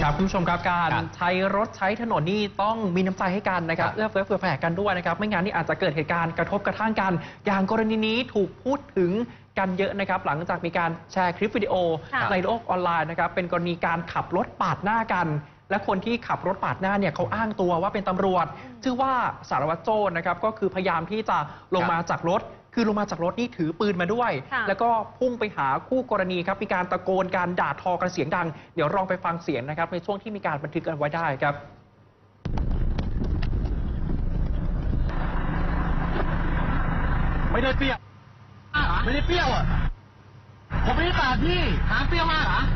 ครับคุณผู้ชมครับการใช้รถใช้ถนนนี่ต้องมีน้ำใจให้กันนะครับเอื้อเฟื้อเผื่อแผ่กันด้วยนะครับไม่งั้นนี่อาจจะเกิดเหตุการณ์กระทบกระทั่งกันอย่างกรณีนี้ถูกพูดถึงกันเยอะนะครับหลังจากมีการแชร์คลิปวิดีโอในโลกออนไลน์นะครับเป็นกรณีการขับรถปาดหน้ากันและคนที่ขับรถปาดหน้าเนี่ยเขาอ้างตัวว่าเป็นตำรวจชื่อว่าสารวัตรโจ้นะครับก็คือพยายามที่จะลงมาจากรถคือลงมาจากรถนี่ถือปืนมาด้วยแล้วก็พุ่งไปหาคู่กรณีครับมีการตะโกนการด่าทอกันเสียงดังเดี๋ยวลองไปฟังเสียงนะครับในช่วงที่มีการบันทึกกันไว้ได้ครับไม่ได้เปรี้ยวไม่ได้เปรี้ยวอ่ะผมไม่ได้ตาพี่หาเปรี้ยวมากเหรอ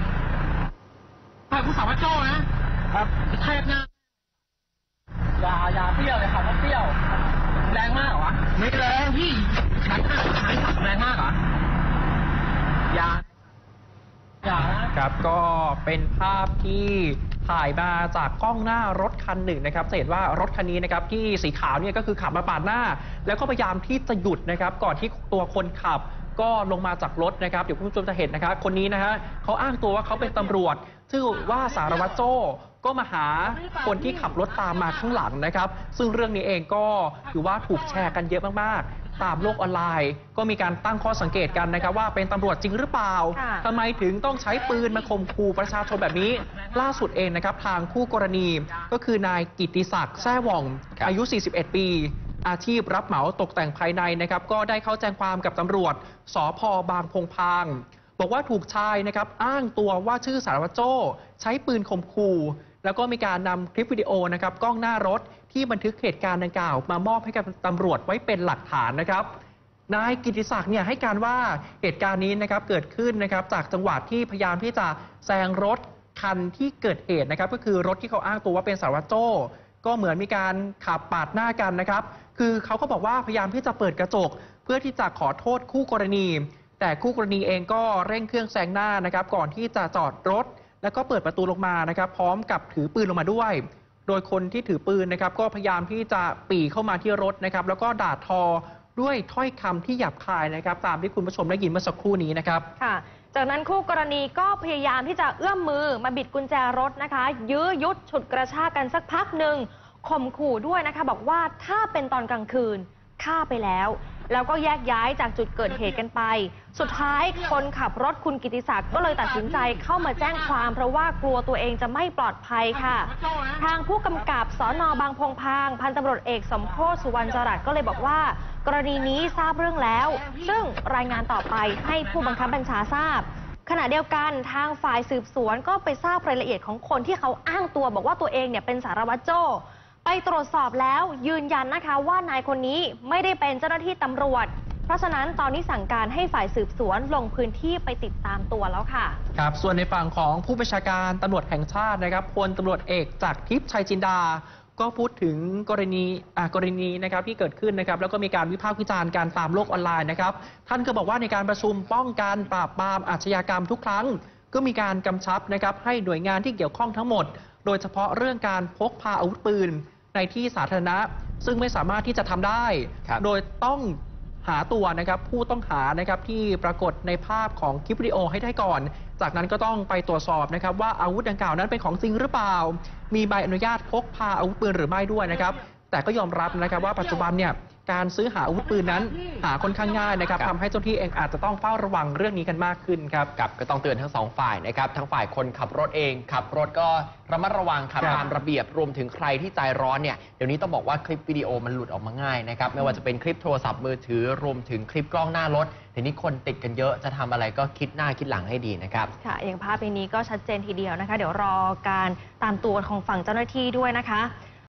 ผู้สาววัดโจ้นะครับเทพนะอย่าเปรี้ยวเลยครับว่าเปรี้ยวแรงมากเหรอวะไม่แรงพี่ฉันแรงมากเหรออย่าครับก็เป็นภาพที่ถ่ายมาจากกล้องหน้ารถคันหนึ่งนะครับจะเห็นว่ารถคันนี้นะครับที่สีขาวเนี่ยก็คือขับมาปาดหน้าแล้วก็พยายามที่จะหยุดนะครับก่อนที่ตัวคนขับก็ลงมาจากรถนะครับเดี๋ยวคุณผู้ชมจะเห็นนะครับคนนี้นะฮะเขาอ้างตัวว่าเขาเป็นตำรวจชื่อว่าสารวัตรโจ้ก็มาหาคนที่ขับรถตามมาข้างหลังนะครับซึ่งเรื่องนี้เองก็ถือว่าถูกแชร์กันเยอะมากๆตามโลกออนไลน์ก็มีการตั้งข้อสังเกตกันนะครับว่าเป็นตำรวจจริงหรือเปล่าทำไมถึงต้องใช้ปืนมาข่มขู่ประชาชนแบบนี้ล่าสุดเองนะครับทางคู่กรณีก็คือนายกิตติศักดิ์แซ่หว่องอายุ 41 ปีอาชีพรับเหมาตกแต่งภายในนะครับก็ได้เข้าแจ้งความกับตำรวจสภ.บางพงพางบอกว่าถูกชายนะครับอ้างตัวว่าชื่อสารวัตรโจ้ใช้ปืนข่มขู่แล้วก็มีการนำคลิปวิดีโอนะครับกล้องหน้ารถที่บันทึกเหตุการณ์ดังกล่าวมามอบให้กับตำรวจไว้เป็นหลักฐานนะครับนายกิติศักดิ์เนี่ยให้การว่าเหตุการณ์นี้นะครับเกิดขึ้นนะครับจากจังหวะที่พยายามที่จะแซงรถคันที่เกิดเหตุนะครับก็คือรถที่เขาอ้างตัวว่าเป็นสารวัตรโจ้ก็เหมือนมีการขับปาดหน้ากันนะครับคือเขาก็บอกว่าพยายามที่จะเปิดกระจกเพื่อที่จะขอโทษคู่กรณีแต่คู่กรณีเองก็เร่งเครื่องแซงหน้านะครับก่อนที่จะจอดรถแล้วก็เปิดประตูลงมานะครับพร้อมกับถือปืนลงมาด้วยโดยคนที่ถือปืนนะครับก็พยายามที่จะปรีเข้ามาที่รถนะครับแล้วก็ด่าทอด้วยถ้อยคำที่หยาบคายนะครับตามที่คุณผู้ชมได้ยินเมื่อสักครู่นี้นะครับค่ะจากนั้นคู่กรณีก็พยายามที่จะเอื้อมมือมาบิดกุญแจรถนะคะยื้อยุดฉุดกระชากกันสักพักหนึ่งข่มขู่ด้วยนะคะบอกว่าถ้าเป็นตอนกลางคืนฆ่าไปแล้วก็แยกย้ายจากจุดเกิดเหตุกันไปสุดท้ายคนขับรถคุณกิติศักดิ์ก็เลยตัดสินใจเข้ามาแจ้งความเพราะว่ากลัวตัวเองจะไม่ปลอดภัยค่ะทางผู้กำกับสน.บางพงพางพันตำรวจเอกสมโพธิสุวรรณจรัสก็เลยบอกว่ากรณีนี้ทราบเรื่องแล้วซึ่งรายงานต่อไปให้ผู้บังคับบัญชาทราบขณะเดียวกันทางฝ่ายสืบสวนก็ไปทราบรายละเอียดของคนที่เขาอ้างตัวบอกว่าตัวเองเนี่ยเป็นสารวัตรโจ้ไปตรวจสอบแล้วยืนยันนะคะว่านายคนนี้ไม่ได้เป็นเจ้าหน้าที่ตำรวจเพราะฉะนั้นตอนนี้สั่งการให้ฝ่ายสืบสวนลงพื้นที่ไปติดตามตัวแล้วค่ะครับส่วนในฝั่งของผู้บัญชาการตำรวจแห่งชาตินะครับพลตำรวจเอกจากทิพย์ชัยจินดาก็พูดถึงกรณีนะครับที่เกิดขึ้นนะครับแล้วก็มีการวิพากษ์วิจารณ์การตามโลกออนไลน์นะครับท่านก็บอกว่าในการประชุมป้องกันปราบปรามอาชญากรรมทุกครั้งก็มีการกำชับนะครับให้หน่วยงานที่เกี่ยวข้องทั้งหมดโดยเฉพาะเรื่องการพกพาอาวุธปืนในที่สาธารณะซึ่งไม่สามารถที่จะทำได้โดยต้องหาตัวนะครับผู้ต้องหานะครับที่ปรากฏในภาพของคลิปวิดีโอให้ได้ก่อนจากนั้นก็ต้องไปตรวจสอบนะครับว่าอาวุธดังกล่าวนั้นเป็นของจริงหรือเปล่ามีใบอนุญาตพกพาอาวุธปืนหรือไม่ด้วยนะครับแต่ก็ยอมรับนะครับว่าปัจจุบันเนี่ยการซื้อหาอาวุธปืนนั้นหาค่อนข้างง่ายนะครับทำให้เจ้าหน้าที่เองอาจจะต้องเฝ้าระวังเรื่องนี้กันมากขึ้นครับก็ต้องเตือนทั้งสองฝ่ายนะครับทั้งฝ่ายคนขับรถเองขับรถก็ระมัดระวังขับตามระเบียบรวมถึงใครที่ใจร้อนเนี่ยเดี๋ยวนี้ต้องบอกว่าคลิปวิดีโอมันหลุดออกมาง่ายนะครับไม่ว่าจะเป็นคลิปโทรศัพท์มือถือรวมถึงคลิปกล้องหน้ารถเดี๋ยวนี้คนติดกันเยอะจะทำอะไรก็คิดหน้าคิดหลังให้ดีนะครับค่ะอย่างภาพนี้ก็ชัดเจนทีเดียวนะคะเดี๋ยวรอการตามตัวของฝั่งเจ้าหน้าที่ด้วยนะคะ